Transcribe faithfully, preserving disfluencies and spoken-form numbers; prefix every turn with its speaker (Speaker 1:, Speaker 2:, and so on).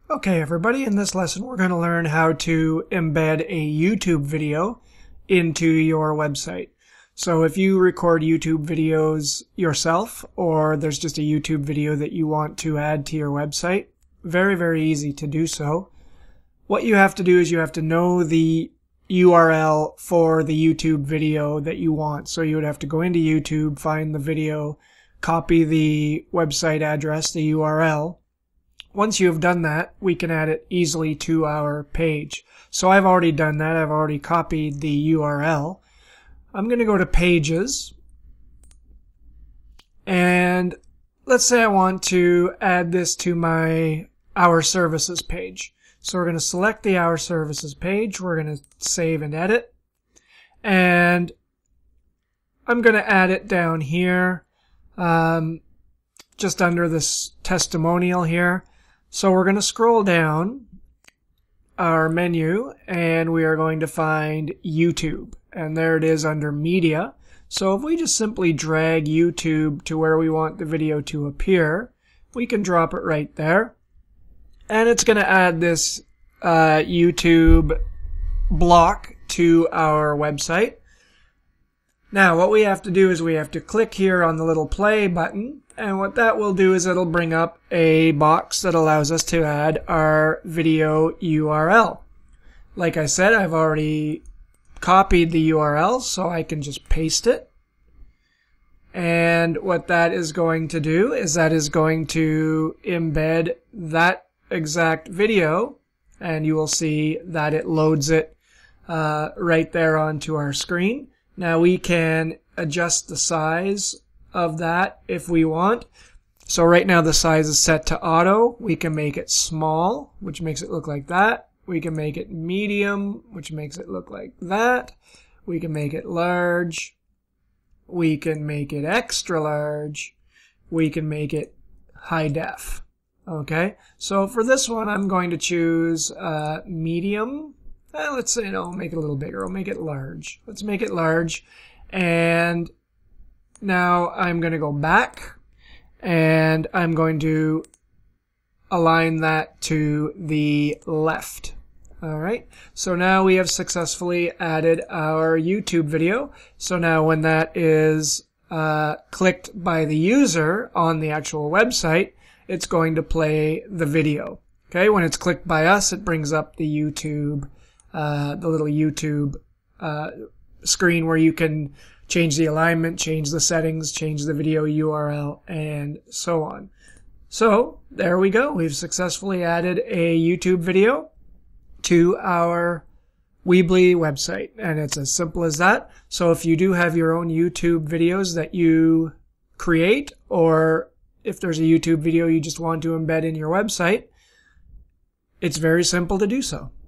Speaker 1: Okay, everybody, in this lesson we're going to learn how to embed a YouTube video into your website. So if you record YouTube videos yourself, or there's just a YouTube video that you want to add to your website, very, very easy to do so. What you have to do is you have to know the U R L for the YouTube video that you want. So you would have to go into YouTube, find the video, copy the website address, the U R L. Once you have done that, we can add it easily to our page. So I've already done that. I've already copied the U R L. I'm going to go to Pages. And let's say I want to add this to my Our Services page. So we're going to select the Our Services page. We're going to save and edit. And I'm going to add it down here, um, just under this testimonial here. So we're going to scroll down our menu and we are going to find YouTube. And there it is under Media. So if we just simply drag YouTube to where we want the video to appear, we can drop it right there. And it's going to add this uh, YouTube block to our website. Now what we have to do is we have to click here on the little play button. And what that will do is it'll bring up a box that allows us to add our video U R L. Like I said, I've already copied the U R L, so I can just paste it. And what that is going to do is that is going to embed that exact video, and you will see that it loads it uh, right there onto our screen. Now we can adjust the size of that if we want. So right now the size is set to auto. We can make it small, which makes it look like that. We can make it medium, which makes it look like that. We can make it large. We can make it extra large. We can make it high def. Okay, so for this one I'm going to choose uh, medium. Eh, let's say no, make it a little bigger. I'll make it large. Let's make it large. And now I'm going to go back and I'm going to align that to the left. Alright, so now we have successfully added our YouTube video. So now when that is uh, clicked by the user on the actual website, it's going to play the video. Okay, when it's clicked by us, it brings up the YouTube, uh, the little YouTube uh, screen where you can change the alignment, change the settings, change the video U R L, and so on. So there we go. We've successfully added a YouTube video to our Weebly website, and it's as simple as that. So if you do have your own YouTube videos that you create, or if there's a YouTube video you just want to embed in your website, it's very simple to do so.